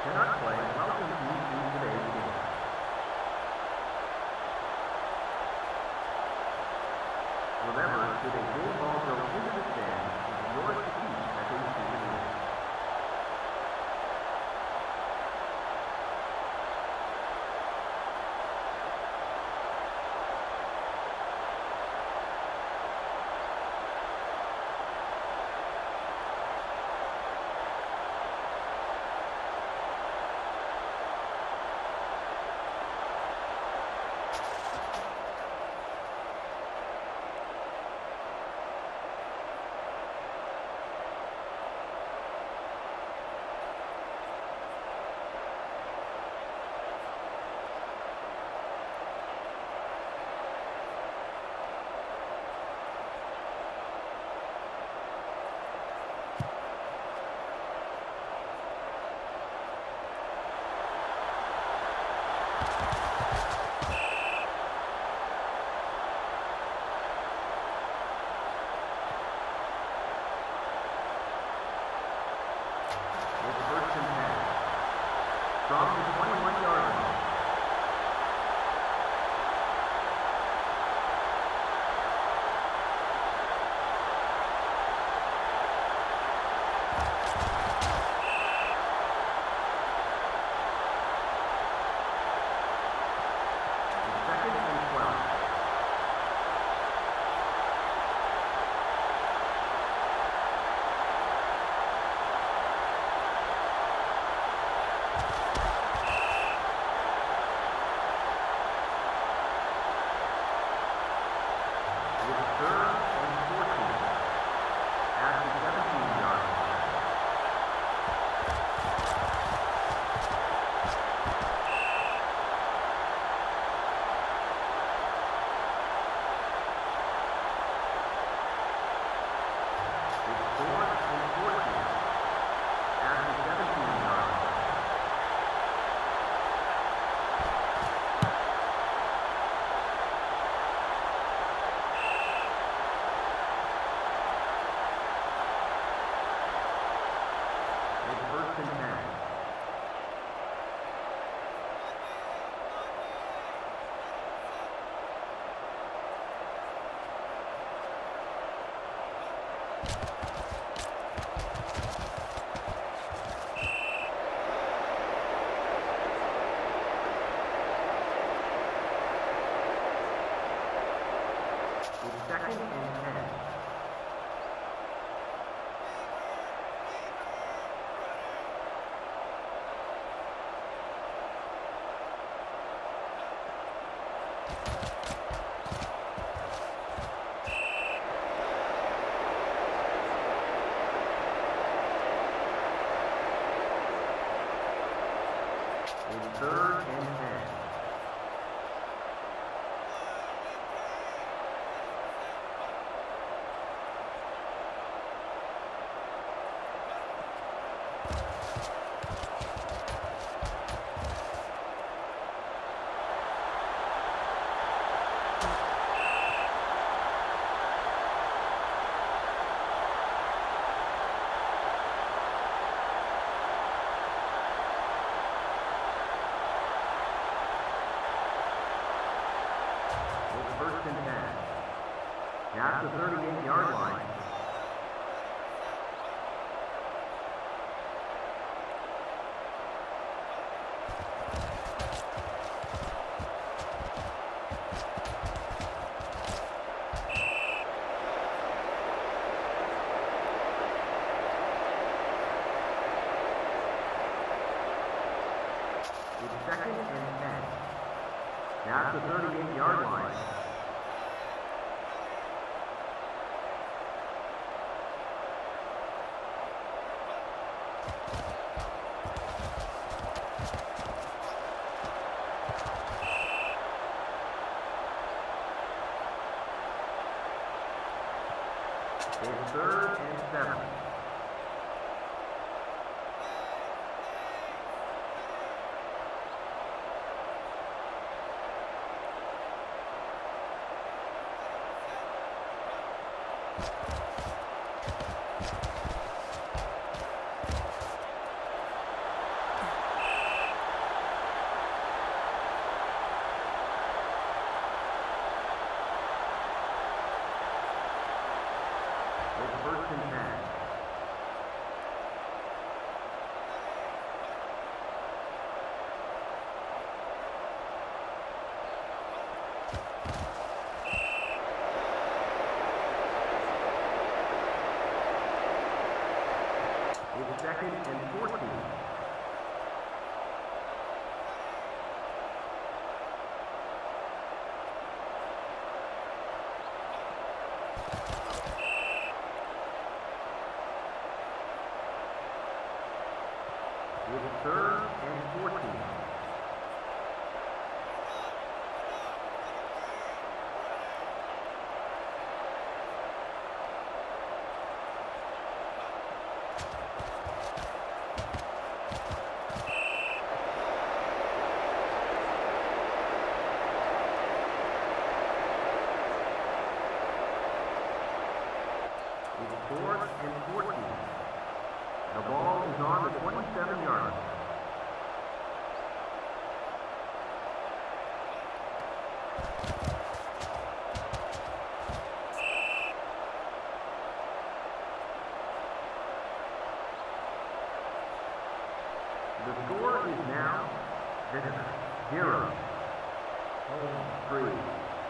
cannot play, welcome to today's game. Remember, should a game ball go into the stand, it's yours to keep as a receiver leader. From the 21-yard line. Second and 12. Second and 10. It's third and 10. First and 10. At the 38-yard line. It's second and 10. At the 38-yard line. It's third and 7. It's first and 10. It's second and 14. It's third and 14. It's fourth and 14. The ball is on the 27-yard line. The score is now visitor 0, home 3.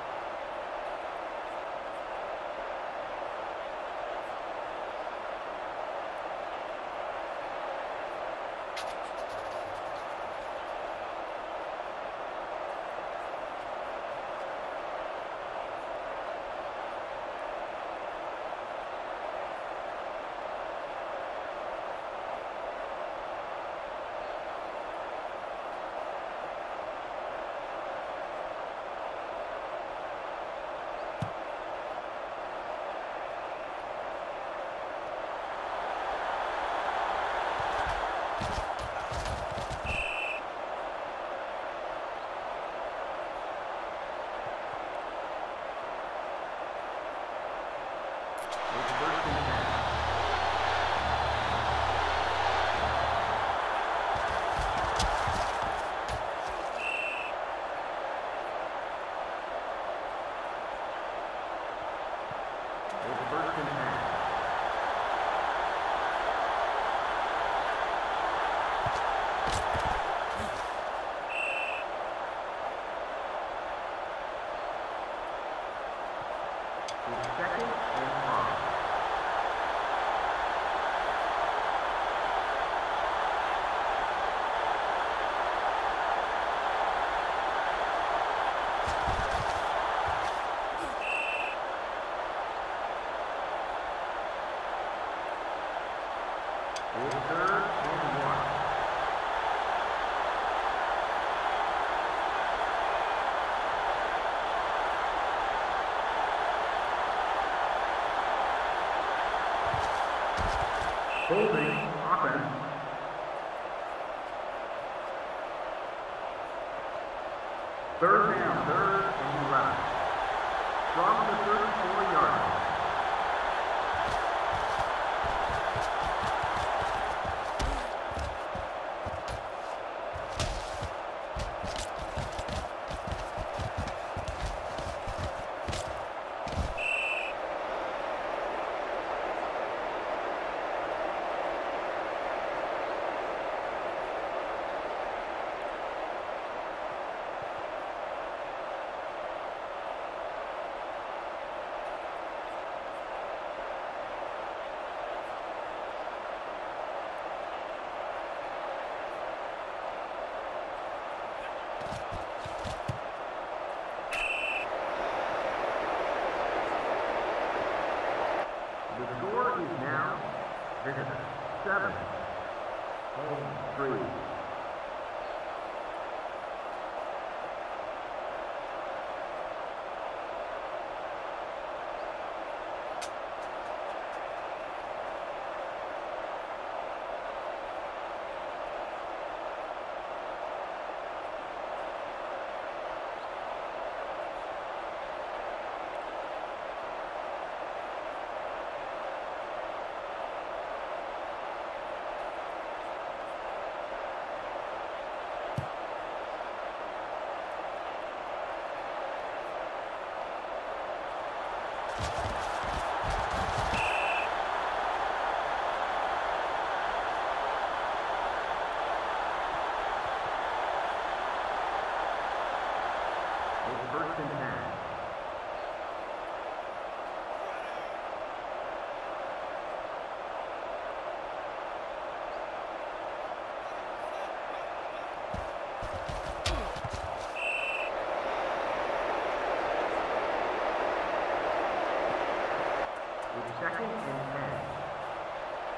Second and 5. It's third and 1. Holding offense. Third down, third and 11. From the 34-yard line. The score is now visitor 7, home 3.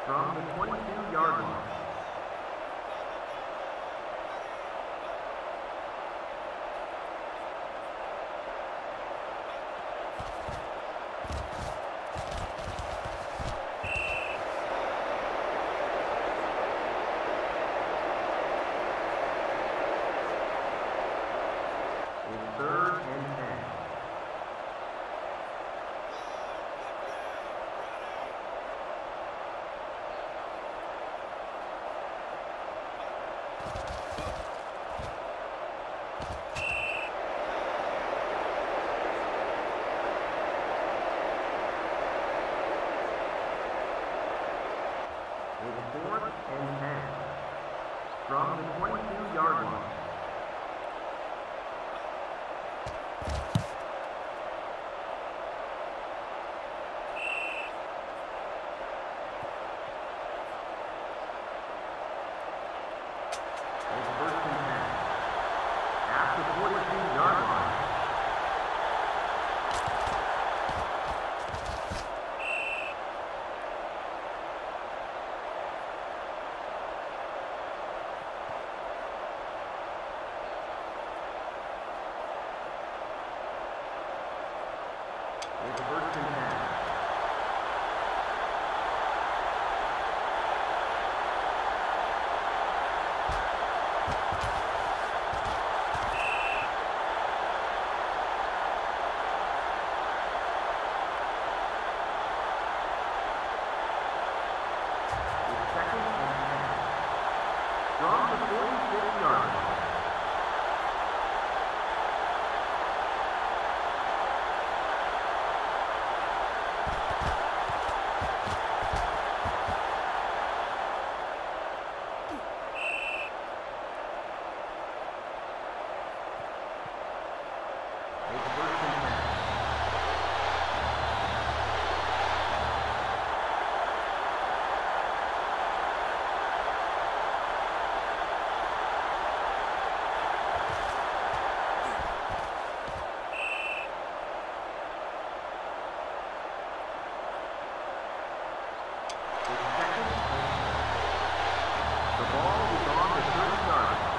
from the 22-yard line. It's 3rd and 10. It's 4th and 10 from the 22-yard line. It's 1st and 10 at the 42-yard line. It's 1st and 10. It's 2nd and 10 from the 46-yard line. It's 1st and 10. It's 2nd and 10. The ball is on the 30-yard line.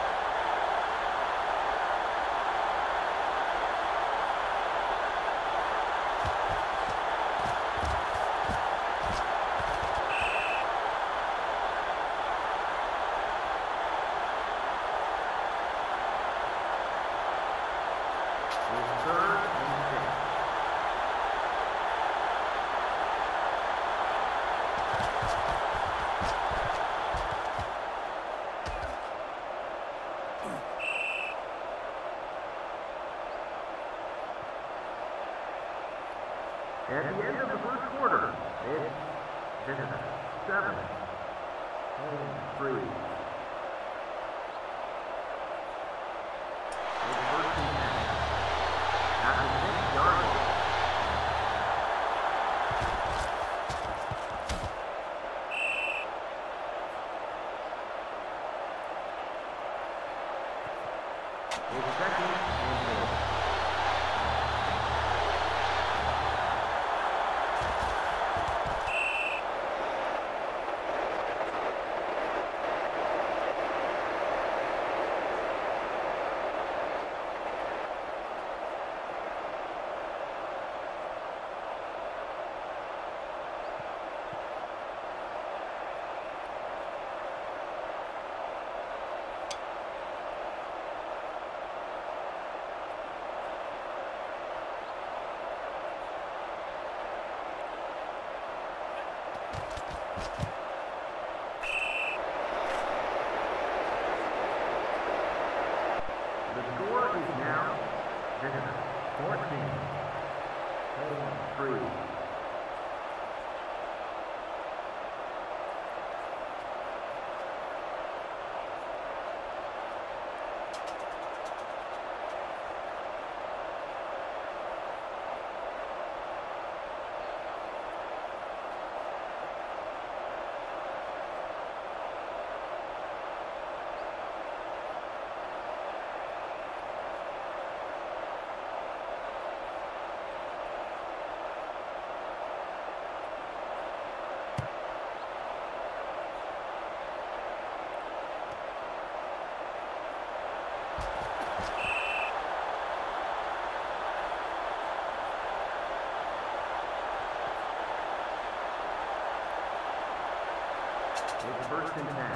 It's 3rd and 6. At the end of the first quarter, it's Visitors 7, home 3. It's 1st and 10 at the 6-yard line. It's 2nd and 4. The score is now Visitors 14, home 3. It's first and 10.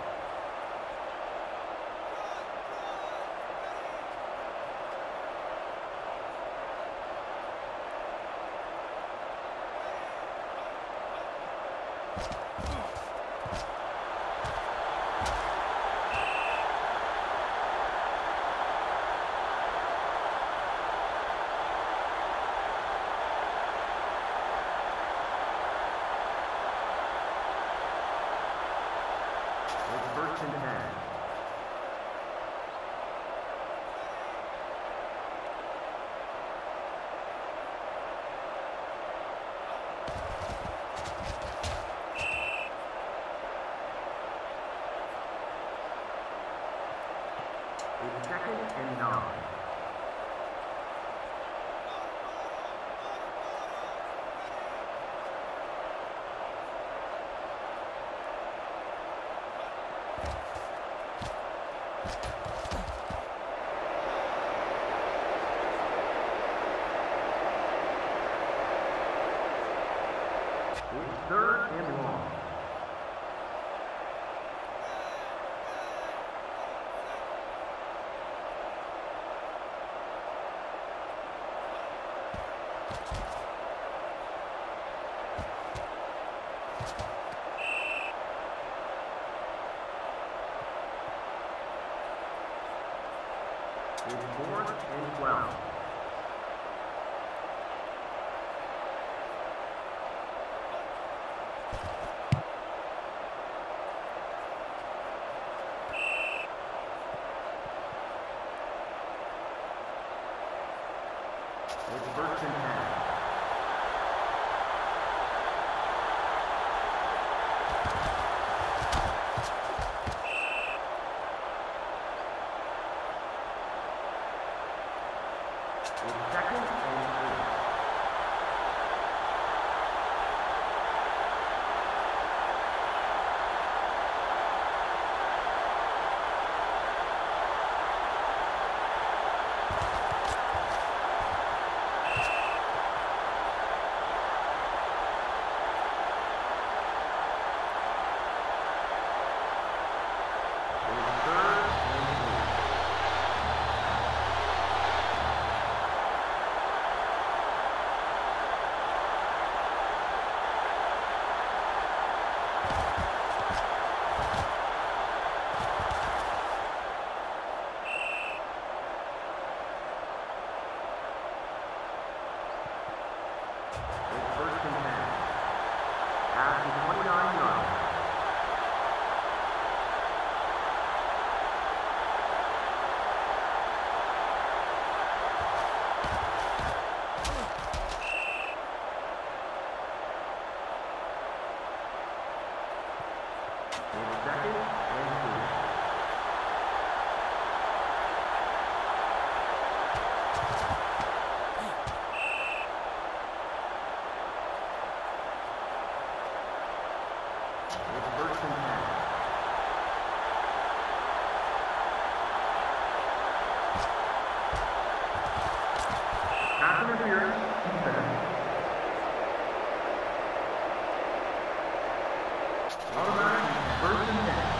It's first and 10. It's second and 9. It's third and long. It's fourth and 12. It's first and 10. It's second and 8. It's third and 8. It's first and 10. At the 29-yard line. It's second and 2. It's first and 10. Pass interference, defense. Automatic, first and 10.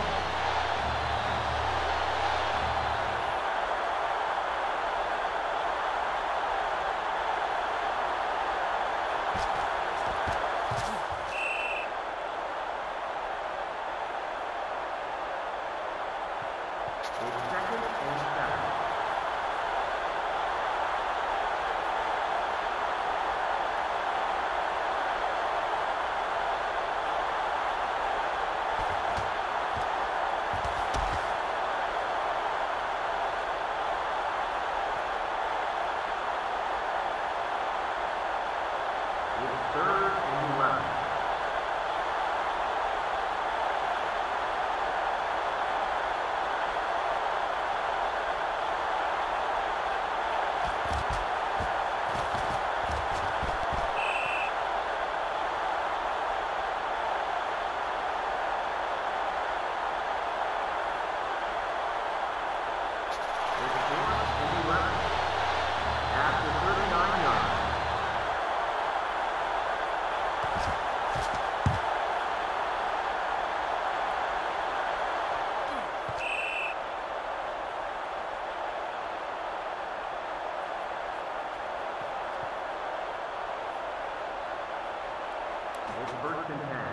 It's first and 10.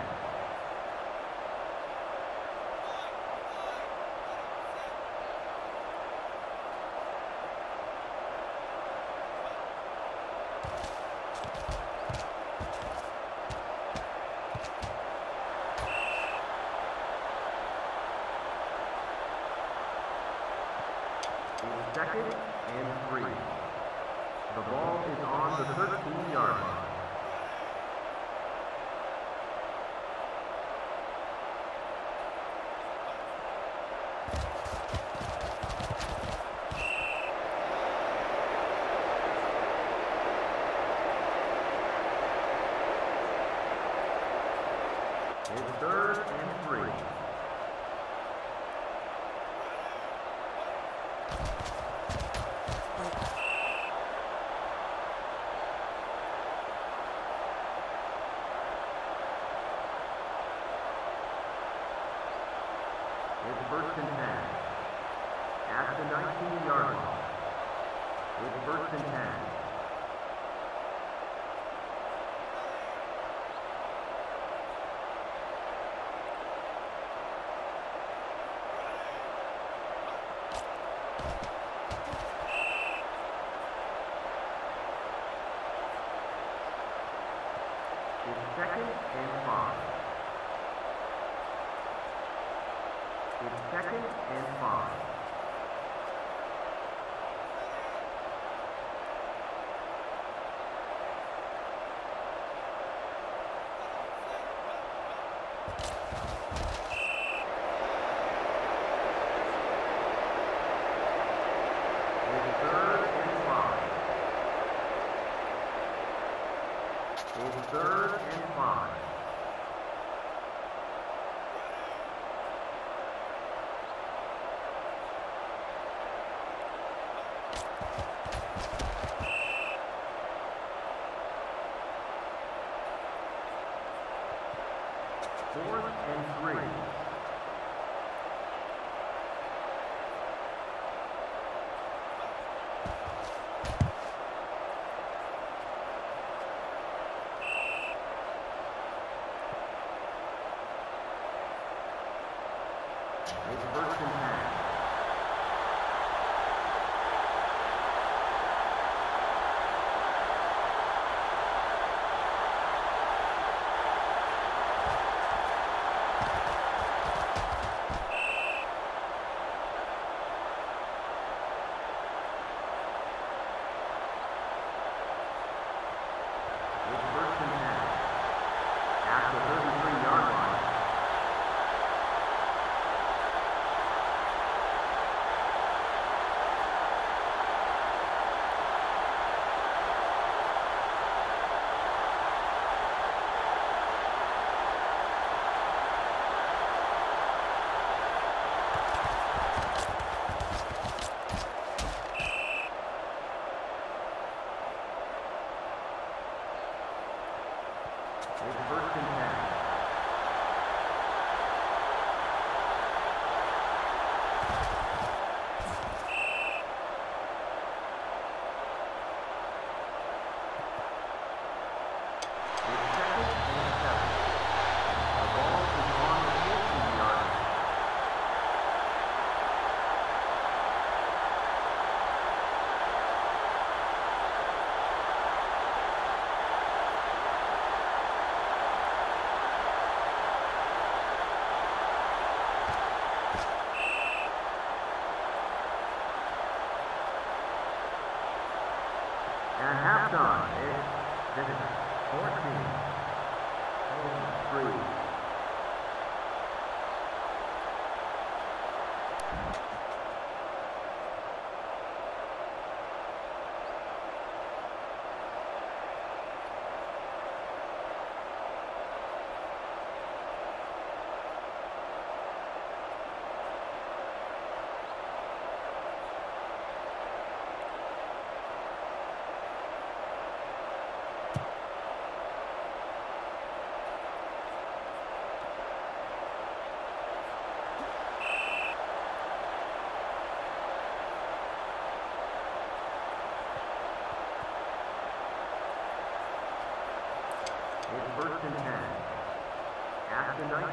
Second and 3. The ball is on the 13-yard line. It's third and 3. It's first and 10. At the 19-yard line. It's first and 10. It's second and 5. It's second and 5. It's third and 5. It's third and 5. Fourth and 3. It's first and 10. It's first and 10. At the 33-yard line. It's first and 10.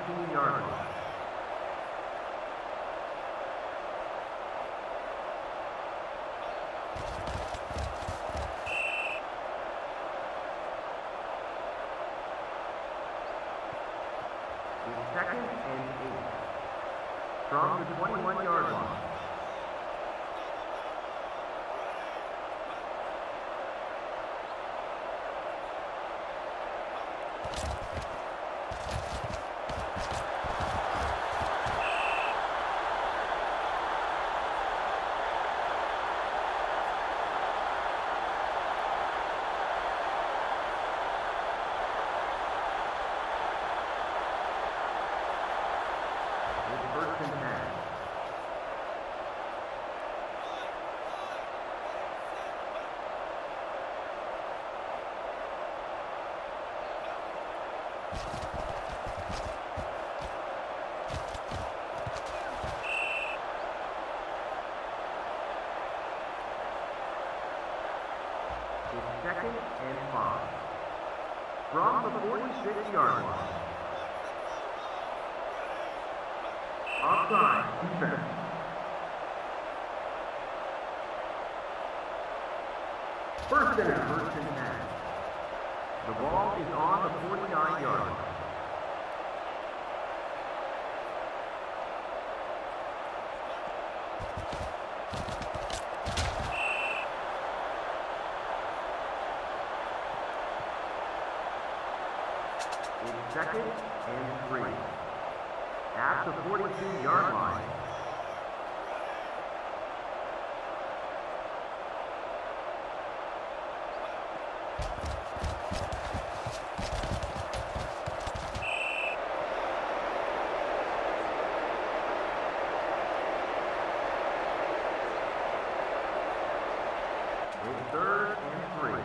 15-yard line. It's 2nd and 8. From the 21-yard line. First and 10. It's 2nd and 5. From the 46-yard line. Offside, defense. First and 10. The ball is on the 49-yard line. It's 2nd and 3. At the 42-yard line. It's 3rd and 3.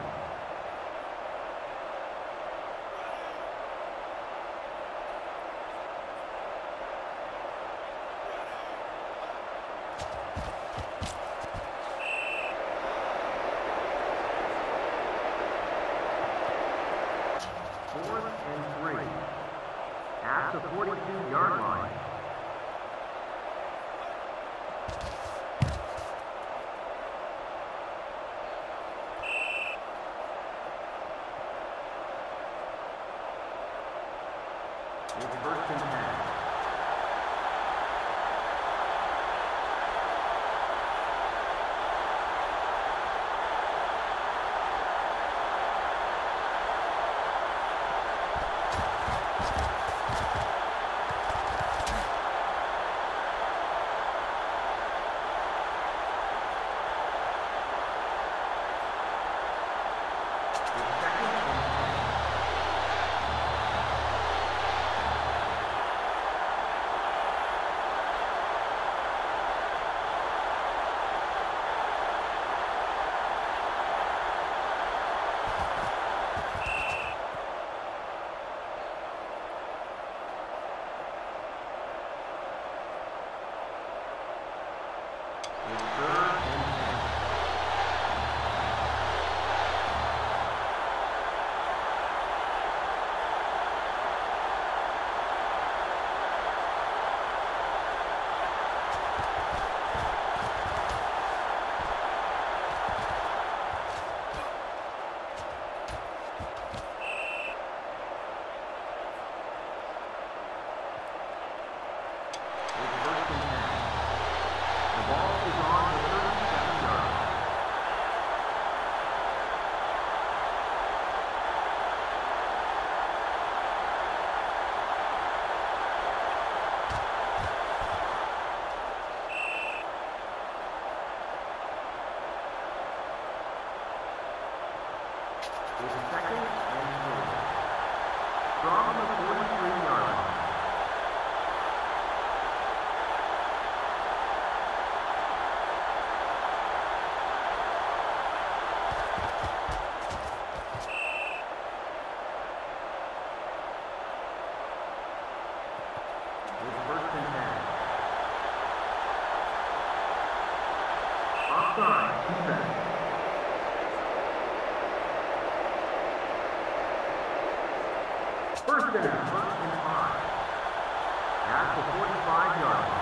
At the 42-yard line. It's 1st and 10. It's 2nd and 4. From the 43-yard line. It's 1st and 10. Offside, defense. First and 5. at the 45-yard line.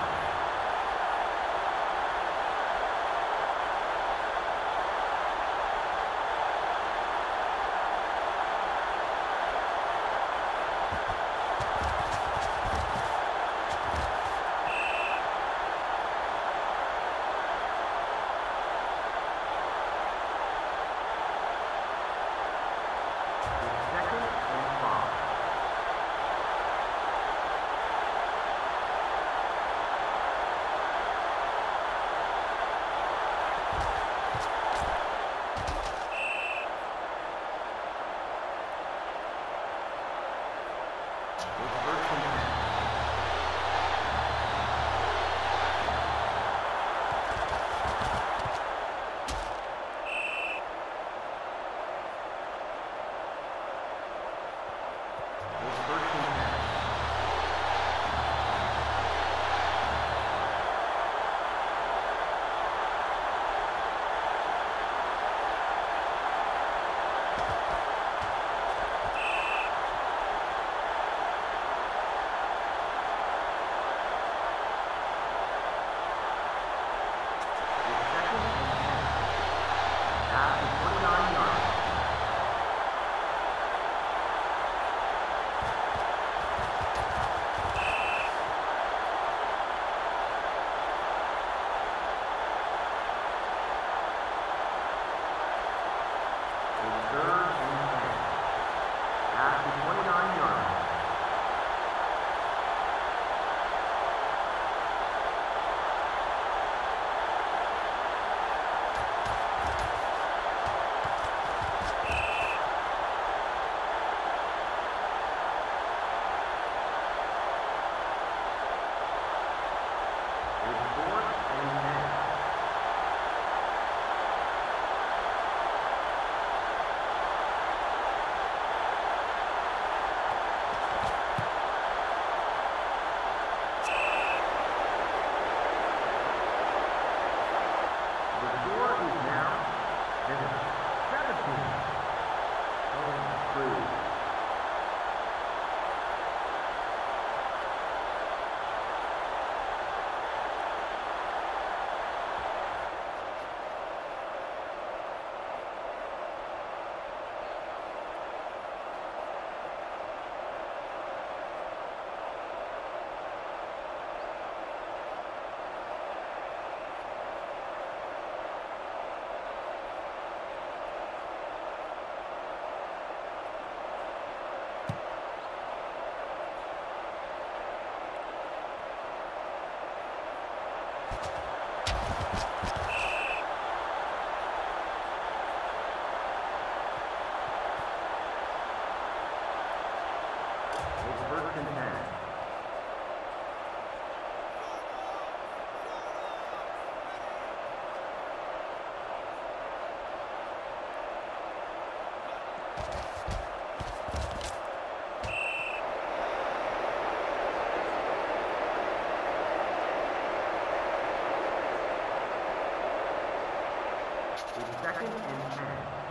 Second and 10.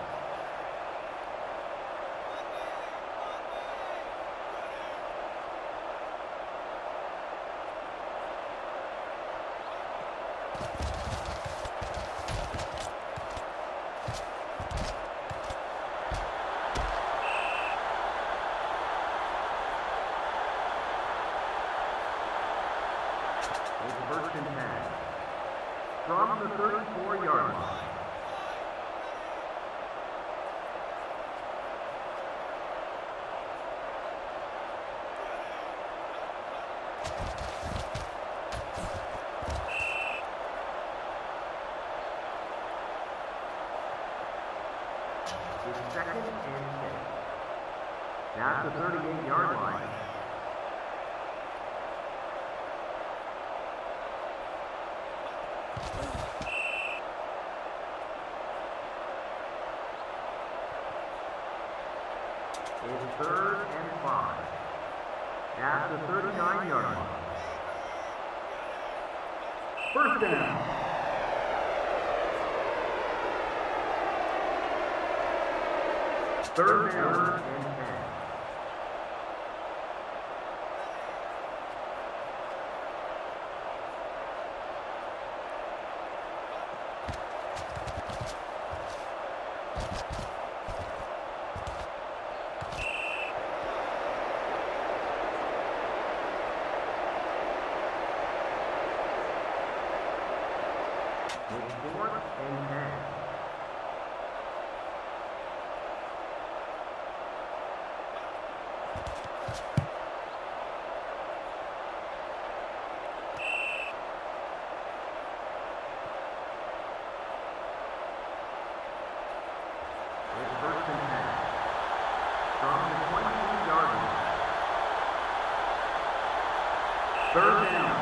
It's first and 10. From the 34-yard line. It's second and 6. At the 38-yard line. It's third and 5. At the 39-yard line. First down. Third down and 10. It's 4th and 10. Third down.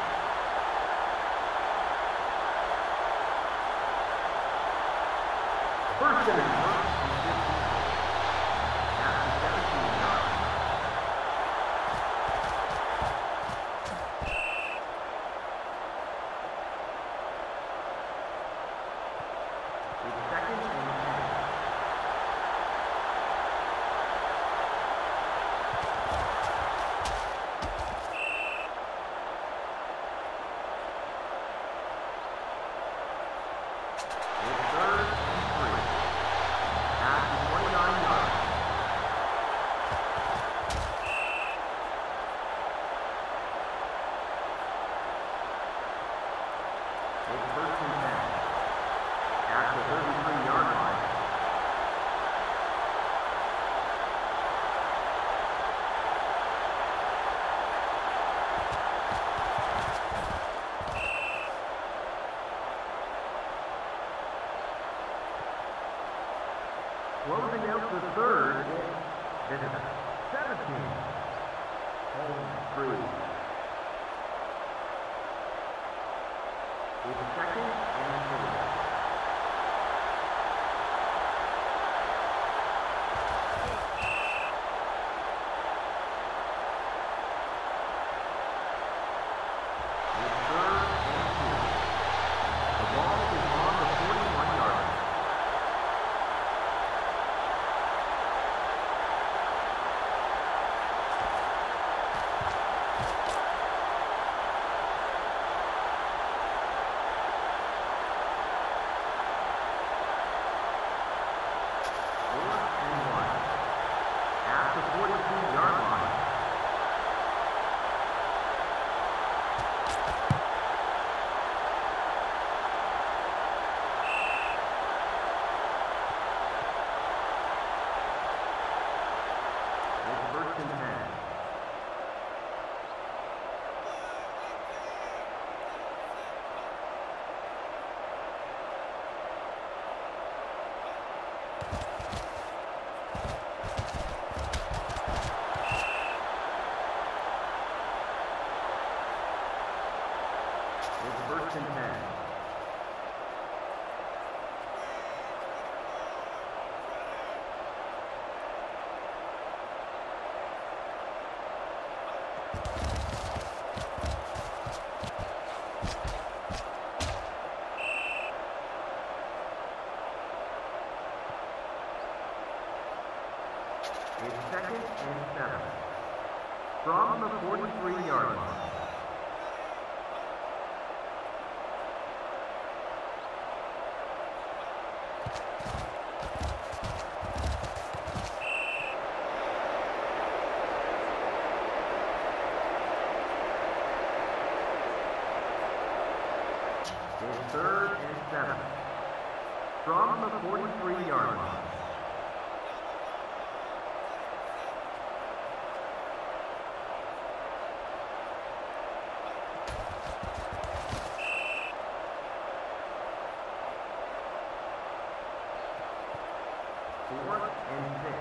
First and 15. After 17 yards. It's 2nd and 10. Closing out the third, this is 17. Home free. It's 2nd and 4. It's 3rd and 2. The ball is on the 41-yard line. First and 10. It's 2nd and 7. From the 43-yard line. It's 3rd and 7. From the 43-yard line. Fourth and 6.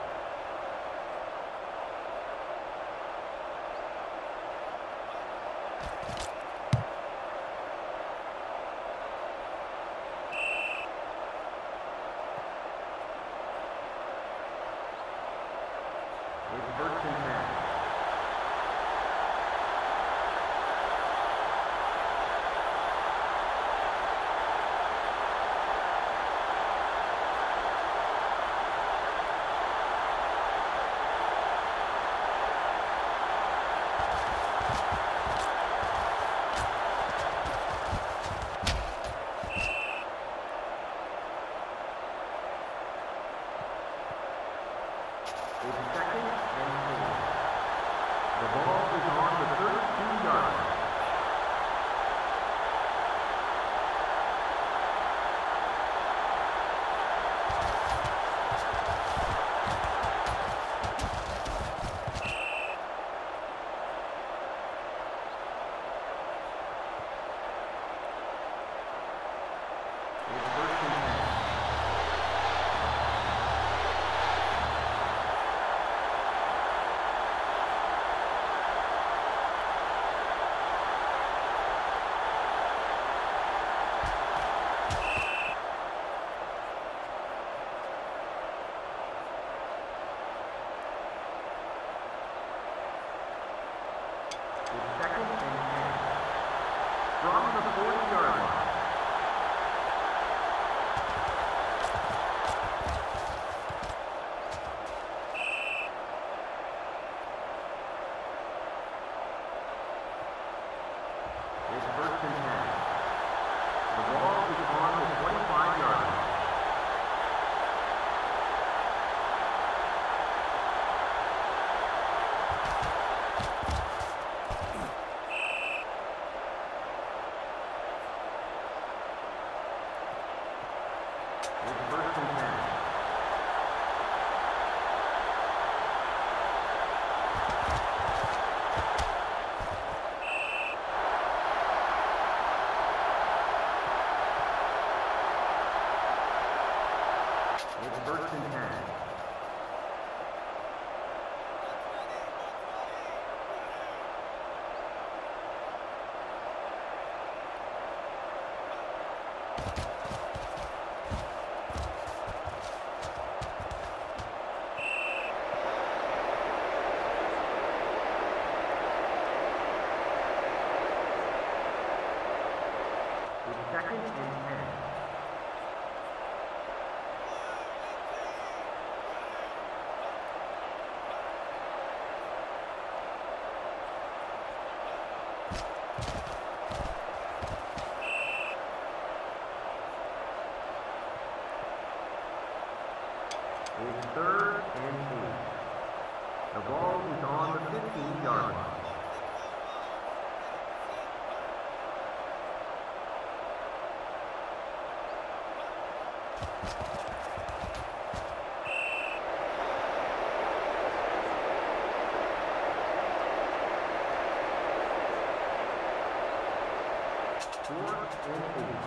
It's 1st and 10. It's 2nd and 4. The ball is on the 32-yard line. It's second and 10. From the 40-yard line. It's first and 10. The ball is on the 25-yard line. It's first and 10. It's first and 10. It's second and 10. It's third and 8. The ball is on the 15-yard line. Fourth and 8.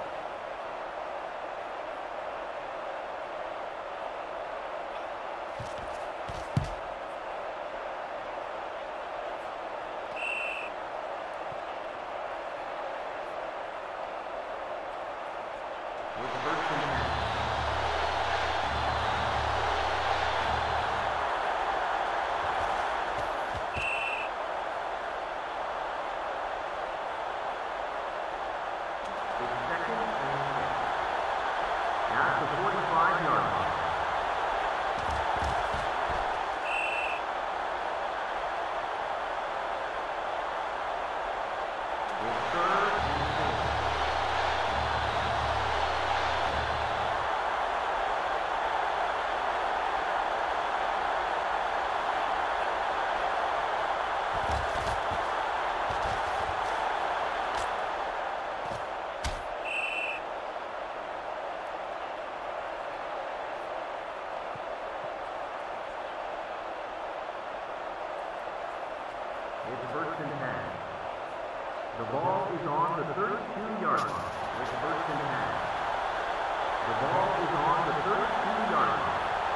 It's first and 10. It's second and 6. At the 45-yard line. It's third and 6. It's first and 10. The ball is on the 32-yard line. It's first and 10. The ball is on the 32-yard line.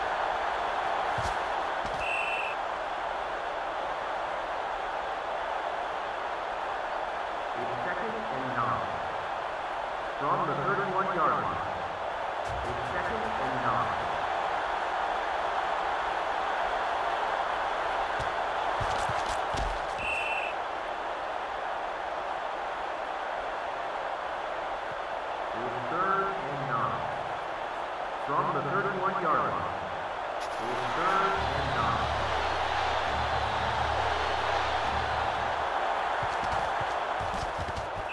It's second and 9. From the 31-yard line. It's second and 9. It's third and 9. From the 31-yard line. It's third and 9.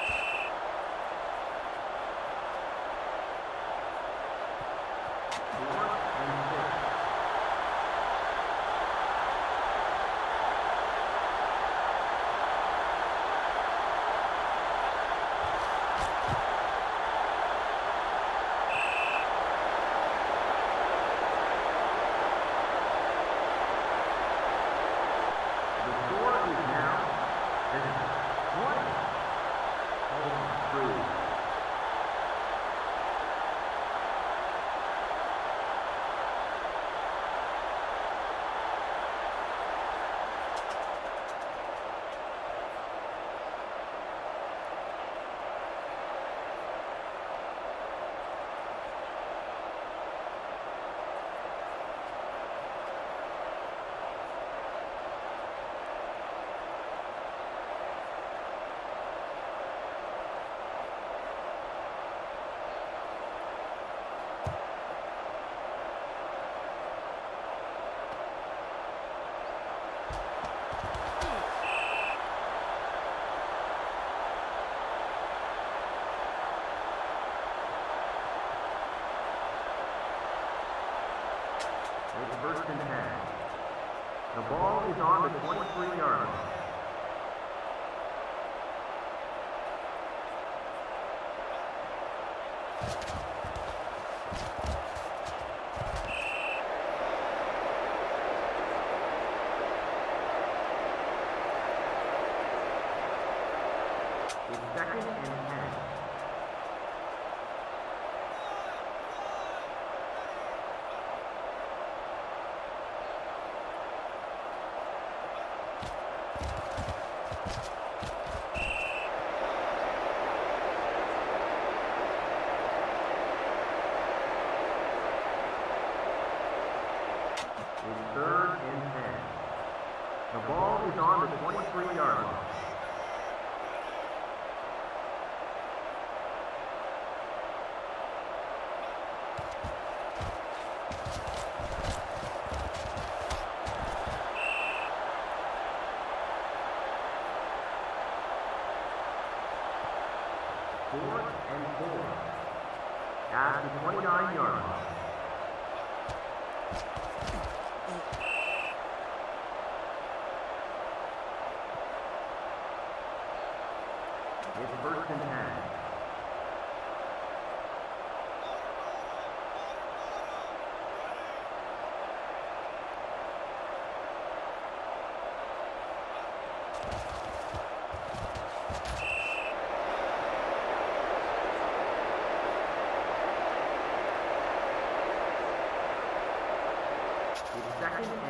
It's is on the 23-yard line. It's second and 10. It's third and 10. The ball is on the 23-yard line. Fourth and 4. At the 29-yard line. It's first and 10. It's second and 10.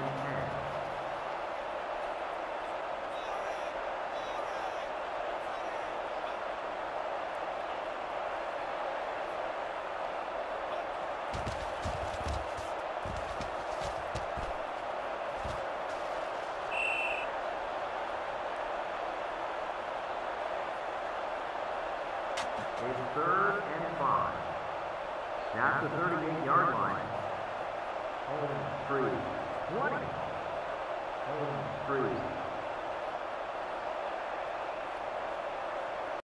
It's third and 5. That's the 38-yard line. Home free. 20. Home free.